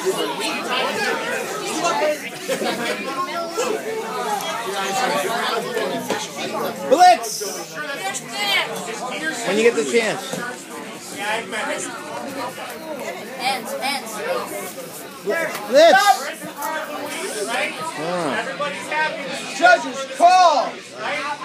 Blitz! When you get the chance. Blitz! Judges, call!